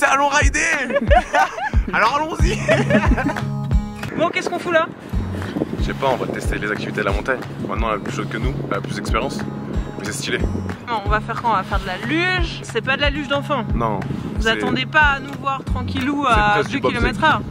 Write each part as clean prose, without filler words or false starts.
allons rider. Alors allons-y. Bon, qu'est-ce qu'on fout là? Je sais pas, on va tester les activités de la montagne. Maintenant, elle est plus chaude que nous, elle a plus d'expérience. Mais c'est stylé. Bon, on va faire quoi? On va faire de la luge. C'est pas de la luge d'enfant. Non. Vous attendez pas à nous voir tranquillou à 2 km/h.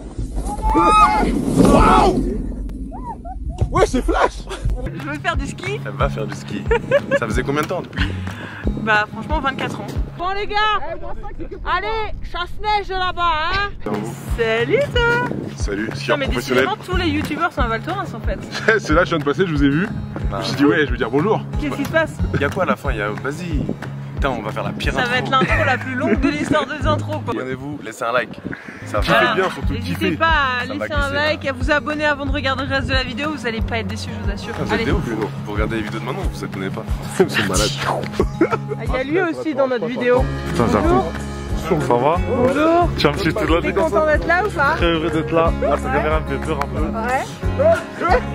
Wow. Ouais, c'est Flash. Je veux faire du ski. Elle va faire du ski. Ça faisait combien de temps depuis? Bah franchement 24 ans. Bon les gars, allez, chasse-neige là-bas hein. Salut toi. Salut, skieur Non mais professionnel. décidément tous les youtubeurs sont à Val Thorens en fait. C'est là, je viens de passer, je vous ai vu. Je me suis dit ouais, je veux dire bonjour. Qu'est-ce qui se passe? Il y a quoi à la fin? Il y a... Vas-y. Putain, on va faire la pire Ça intro. va être l'intro la plus longue de l'histoire des intros quoi. Abonnez-vous, laissez un like. Ça Voilà. fait bien, surtout N'hésitez kiffer. pas à Ça va laisser un glisser, like et à vous abonner avant de regarder le reste de la vidéo, vous allez pas être déçus, je vous assure. Vous êtes Allez. des ouf, non? Vous regardez les vidéos de Manon, vous abonnez pas. Ils sont malades. Il y a lui aussi dans notre vidéo. Putain, ça Bonjour. Ça va? Bonjour. Tu as un petit tout là, T'es content d'être là ou pas? Très heureux d'être là. Là, sa caméra me fait peur un peu. Ouais.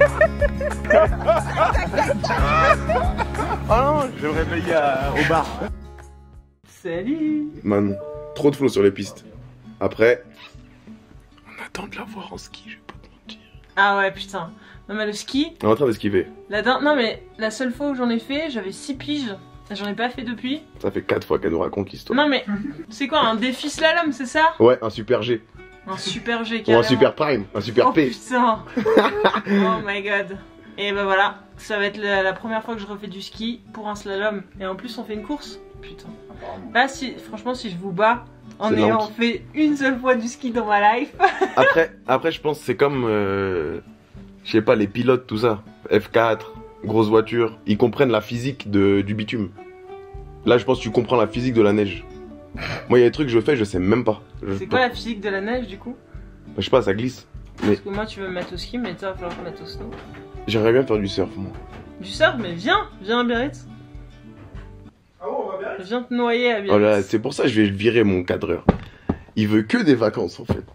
Oh non, je vais me réveiller au bar. Salut. Man, trop de flow sur les pistes. Après, on attend de la voir en ski, je vais pas te mentir. Ah ouais putain. Non mais le ski, On est en train d'esquiver. non mais la seule fois où j'en ai fait, j'avais 6 piges. J'en ai pas fait depuis. Ça fait 4 fois qu'elle nous raconte l'histoire. Non mais c'est quoi un défi slalom, c'est ça? Ouais, un super G. Un super G Ou carrément. un super prime, un super Oh P. putain. Oh my god. Et bah voilà, ça va être la première fois que je refais du ski pour un slalom. Et en plus on fait une course. Putain. Là si, franchement si je vous bats en C'est ayant lente. fait une seule fois du ski dans ma life. Après je pense que c'est comme, je sais pas, les pilotes, tout ça. F4, grosse voiture, ils comprennent la physique du bitume. Là je pense que tu comprends la physique de la neige. Moi il y a des trucs que je fais, je sais même pas. C'est quoi la physique de la neige du coup? Je sais pas, ça glisse. Parce que moi tu veux me mettre au ski mais toi il va falloir me mettre au snow. J'aimerais bien faire du surf moi. Du surf mais viens à Biarritz. Ah bon, on va bien? Viens te noyer à Biarritz. Oh là, c'est pour ça que je vais virer mon cadreur. Il veut que des vacances en fait.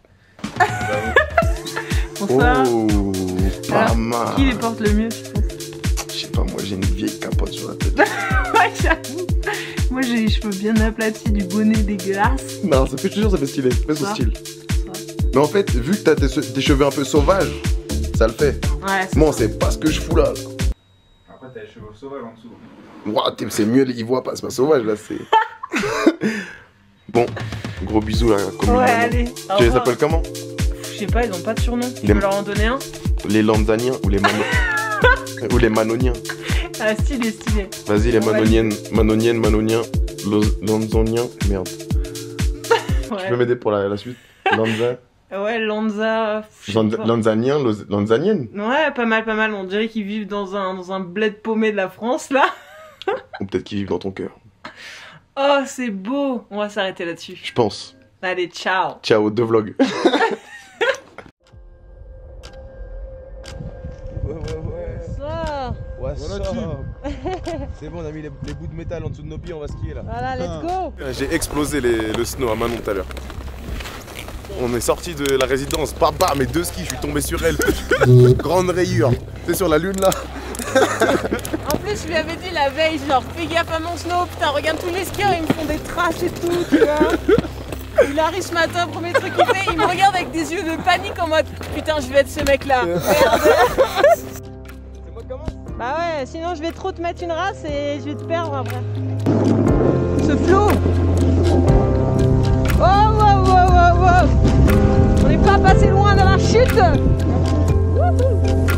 Bonsoir. Oh, pas Alors, mal. Qui les porte le mieux je pense? Je sais pas, moi j'ai une vieille capote sur la tête. Ouais j'avoue. Moi j'ai les cheveux bien aplatis, du bonnet dégueulasse. Non, ça fait toujours, ça fait stylé. Fais son Ça. style. Mais en fait, vu que t'as tes cheveux un peu sauvages, ça le fait. Ouais, Moi, on sait pas ce que je fous là. Après, t'as les cheveux sauvages en dessous. Ouah, c'est mieux, ils voient pas, c'est pas sauvage là, c'est. Bon, gros bisous là, comme ouais, une maman. allez. Tu les appelles comment? Je sais pas, ils ont pas de surnom. Tu Les- peux leur en donner un? Les Lanzaniens ou les ou les Manoniens. Ah, stylé, stylé. Vas-y, les Ouais. Manoniennes, Manoniens, Lanzaniens. Merde. Tu peux Ouais, m'aider pour la suite? ouais Lanza. je sais pas. Lanzaniens, Lanzaniennes? Ouais, pas mal. On dirait qu'ils vivent dans un bled paumé de la France là. Ou peut-être qu'ils vivent dans ton cœur. Oh, c'est beau. On va s'arrêter là-dessus. Je pense. Allez, ciao. Ciao, 2 vlogs. Ça. C'est bon, on a mis les bouts de métal en dessous de nos pieds, on va skier là. Voilà, let's go. J'ai explosé le snow à Manon tout à l'heure. On est sorti de la résidence, papa, mes 2 skis, je suis tombé sur elle. Grande rayure. C'est sur la lune là. En plus, je lui avais dit la veille, genre, fais gaffe à mon snow, putain, regarde tous les skieurs, ils me font des traces et tout, tu vois. Il arrive ce matin, premier truc qu'il fait, il me regarde avec des yeux de panique en mode, putain, je vais être ce mec-là. Merde. C'est moi qui commence? Bah ouais, sinon je vais trop te mettre une race et je vais te perdre après. Ce flot. Oh, wow. On n'est pas passé loin dans la chute. Wouhou.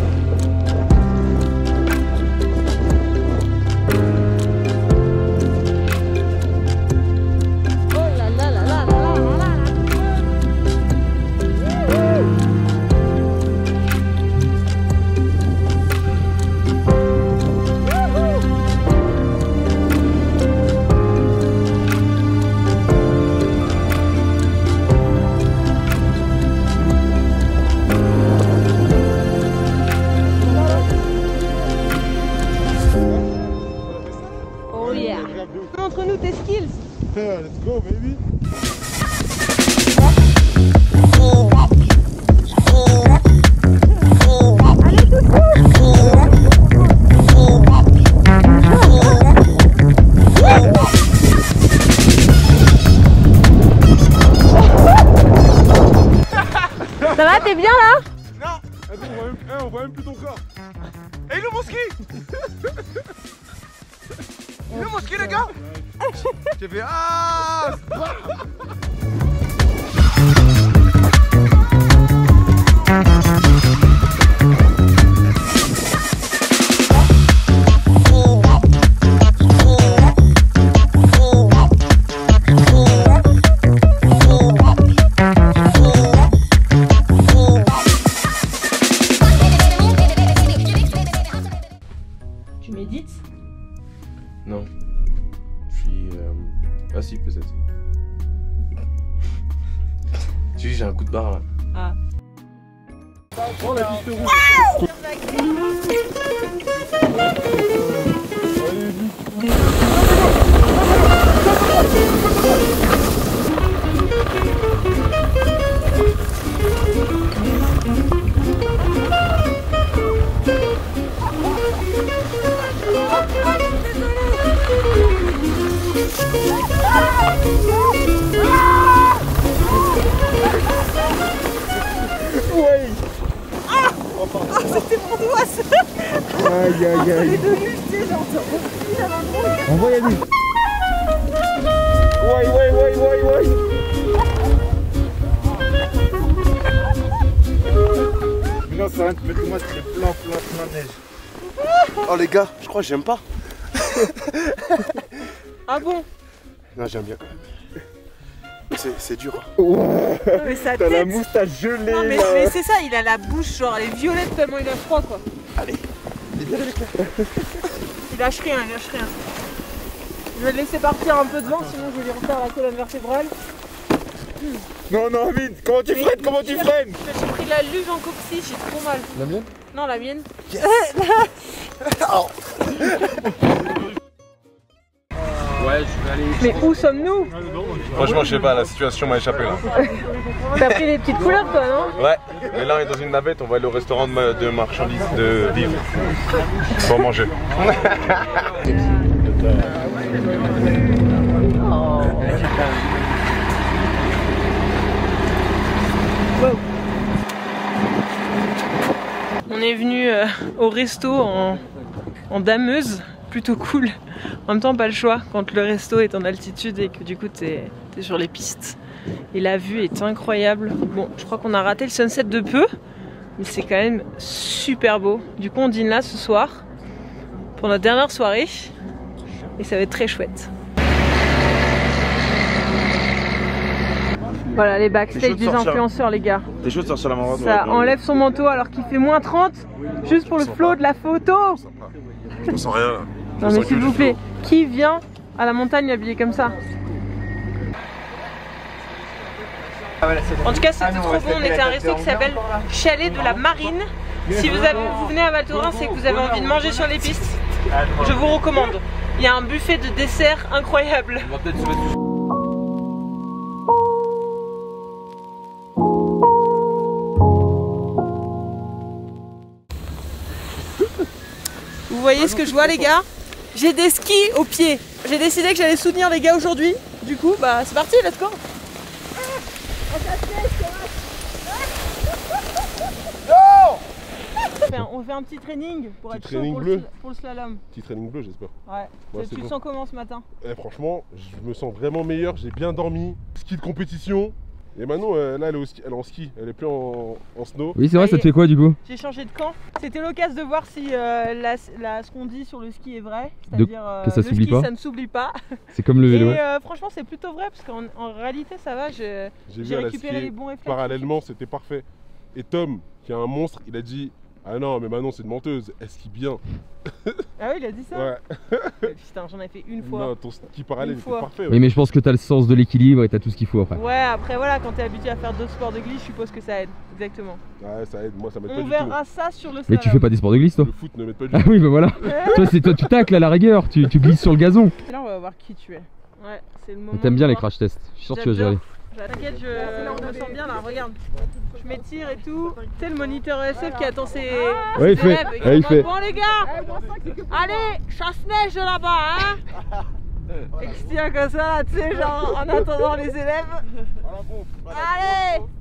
Oh là là là là là là là. Oh yeah. Montre-nous tes skills. Let's go, baby! Là, t'es bien là? Non. Attends, on voit même plus ton corps. Et le mosquée. Le mosquée les gars. J'ai fait ah. Tu médites? Non. Je suis. Ah si, peut-être. J'ai un coup de barre là. Ah. Oh la piste rouge. C'était mon doigt ça. Aïe aïe aïe. Les deux muscles, genre, il avait un gros. Envoie Yannick. Ouais. Non, ça rien de fait que moi, c'est plein de neige. Oh les gars, je crois que j'aime pas. Ah bon? Non, j'aime bien. C'est dur. Non, mais sa T'as la tête. moustache gelée. Non mais, là. mais c'est ça, il a la bouche genre elle est violette tellement il a froid quoi. Allez, libérez les gars. Il lâche rien, il lâche rien. Je vais le laisser partir un peu devant sinon je vais lui refaire la colonne vertébrale. Non, vite. Comment tu freines? Comment tu freines? J'ai pris la luge en coccyx, j'ai trop mal. La mienne? Non la mienne. Yes. Ouais, je vais aller. Mais où sommes-nous? Franchement, je sais pas, la situation m'a échappé là. T'as pris les petites couleurs toi non? Ouais, mais là on est dans une navette, on va aller au restaurant de marchandises de vivres pour manger. On est venu au resto en dameuse, plutôt cool. En même temps pas le choix quand le resto est en altitude et que du coup t'es sur les pistes. Et la vue est incroyable. Bon, je crois qu'on a raté le sunset de peu, mais c'est quand même super beau. Du coup on dîne là ce soir pour notre dernière soirée et ça va être très chouette. Voilà les backstage des influenceurs les gars. T'es chaud de sortir la main droite? Ça enlève son manteau alors qu'il fait moins 30 juste pour le flow de la photo. Je sens rien là. Non mais s'il vous plaît, qui vient à la montagne habillé comme ça? En tout cas c'était trop bon, on était à un resto qui s'appelle Chalet de la Marine. Si vous venez à Val Thorens et que vous avez envie de manger sur les pistes, je vous recommande. Il y a un buffet de dessert incroyable. Vous voyez ce que je vois les gars? J'ai des skis aux pieds. J'ai décidé que j'allais soutenir les gars aujourd'hui. Du coup, bah c'est parti, let's go. On fait un petit training pour être chaud pour le slalom. Petit training bleu, j'espère. Ouais. Ouais, Tu c'est te bon. sens comment ce matin? Franchement, je me sens vraiment meilleur. J'ai bien dormi. Ski de compétition. Et Manon, là, elle est en ski. Elle est plus en snow. Oui, c'est vrai, ça te fait quoi du coup? J'ai changé de camp. C'était l'occasion de voir si ce qu'on dit sur le ski est vrai. C'est-à-dire que ça le s'oublie ski, pas. ça ne s'oublie pas. C'est comme le vélo. Et franchement, c'est plutôt vrai parce qu'en réalité, ça va. J'ai vu, elle a récupéré skié les bons réflexes. parallèlement, c'était parfait. Et Tom, qui est un monstre, il a dit: ah non, mais Manon, c'est une menteuse. Elle skie bien. Ah oui, il a dit ça? Ouais. Putain, j'en ai fait une fois. Non, ton ski parallèle Une était fois. parfait. Oui, mais je pense que t'as le sens de l'équilibre et t'as tout ce qu'il faut après. Ouais, après voilà, quand t'es habitué à faire d'autres sports de glisse, je suppose que ça aide. Exactement. Ouais, ça aide. Moi, ça m'aide pas On du verra ça sur le Mais slalom. tu fais pas des sports de glisse toi? tout. Le foot ne m'aide pas du Ah tout. oui, bah voilà. Toi, c'est toi, tu tacles à la rigueur, tu glisses sur le gazon. Là, on va voir qui tu es. Ouais, c'est le moment. T'aimes bien de les voir. crash tests. Je suis sûr que tu vas gérer. T'inquiète, je me sens bien là, regarde. Je m'étire et tout. Tu sais, le moniteur ESF qui attend ses, Ouais, il ses fait. élèves. Ouais, il fait. Bon, les gars, allez, chasse-neige là-bas, hein. Et qui se tient comme ça, tu sais, genre en attendant les élèves. Allez,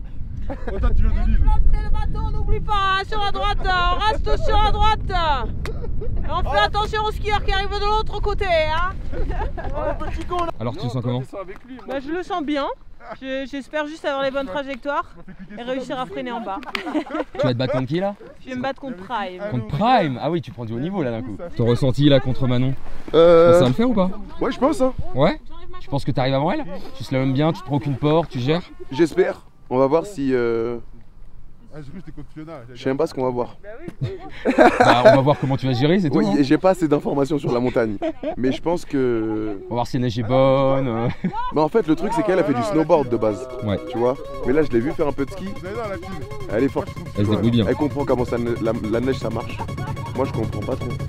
Oh, toi, tu viens de Lille. Montez le bateau, on n'oublie pas, hein, sur la droite, on reste sur la droite. Et on fait attention aux skieurs qui arrivent de l'autre côté, hein. Alors tu te sens comment? Bah, je le sens bien. J'espère juste avoir les bonnes trajectoires et réussir à freiner en bas. Tu vas te battre contre qui là? Je vais me battre contre Prime. Contre Prime? Ah oui, tu prends du haut niveau là d'un coup. Ton ressenti là contre Manon? Ça va le faire ou pas? Ouais, je pense, hein. Ouais? Tu penses que t'arrives avant elle? Tu slalomes bien, tu te prends aucune porte, tu gères? J'espère. On va voir si. Ah, j'ai cru que c'était contre Fiona. Je sais même pas ce qu'on va voir. Bah on va voir comment tu vas gérer, c'est tout. Oui, Hein. j'ai pas assez d'informations sur la montagne. Mais je pense que. On va voir si la neige est bonne. Bah, en fait, le truc, c'est qu'elle a fait du snowboard de base. Ouais. Tu vois. Mais là, je l'ai vu faire un peu de ski. Vous allez là, la fille. Elle est forte. Elle se débrouille bien. Elle comprend comment ça, la neige ça marche. Moi, je comprends pas trop.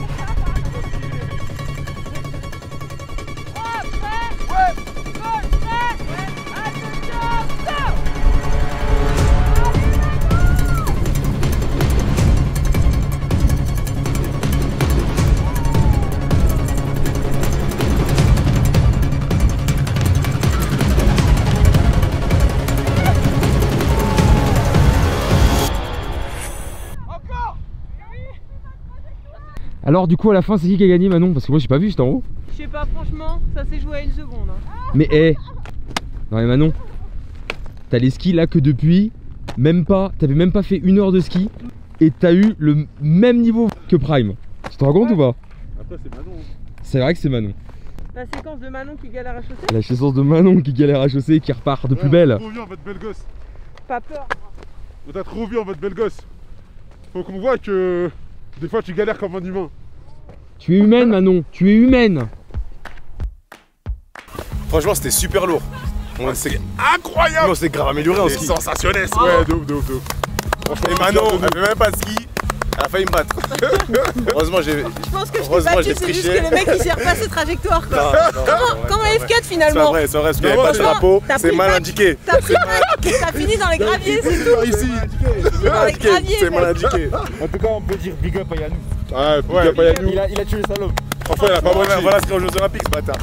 Alors du coup à la fin c'est qui a gagné Manon? Parce que moi j'ai pas vu, j'étais en haut. Je sais pas, franchement, ça s'est joué à une seconde. Hein. Mais hé Non mais Manon, t'as les skis là que depuis même pas, t'avais même pas fait 1 heure de ski et t'as eu le même niveau que Prime. Tu te rends compte ou pas? Après, c'est Manon. C'est vrai que c'est Manon. La séquence de Manon qui galère à chausser. La séquence de Manon qui galère à chausser et qui repart de plus belle. Trop bien, votre belle gosse. Pas peur. On t'a trop vu en votre belle gosse. Faut qu'on voit que des fois tu galères comme un humain. Tu es humaine Manon, tu es humaine. Franchement, c'était super lourd. C'est incroyable. On s'est grave amélioré en ski. Sensationnel. Ouais, de ouf, de ouf, de ouf. Et Manon, elle fait même pas de ski. Elle a failli me battre. Heureusement, j'ai. Je pense que je t'ai Heureusement, battu, j'ai c'est juste triché. que le mec il gère pas ses trajectoires quoi. Comment F4 C'est finalement? vrai, parce qu'il n'y avait Non, pas de franchement, drapeau. t'as C'est pris mal pas- indiqué. T'as pris t'as fini dans les graviers, c'est tout. Ici, Dans les graviers. c'est mal indiqué. En tout cas, on peut dire big up à Yannou. Ouais, big up à Yannou. Il a tué le salop. Franchement, il a pas menti. Voilà ce qu'il y a aux Jeux Olympiques, ce bâtard.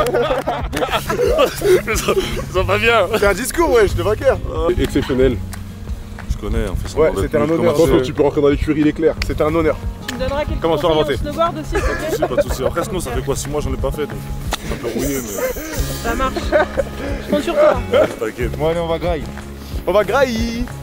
Ils sont pas bien. C'est un discours, ouais, je te vainqueur. Exceptionnel. Je connais, on fait ça. Ouais, c'était un honneur. Attention, tu peux rentrer dans l'écurie l'éclair. C'était un honneur. Tu me donneras quelques Comment ça, conseils inventé au snowboard aussi, s'il te plaît? Pas de soucis. Après, sinon, ça fait quoi 6 mois, j'en ai pas fait. Donc, c'est un peu rouillé, mais. Ça marche. Je compte sur toi. T'inquiète. Bon, allez, on va graille. On va grailler.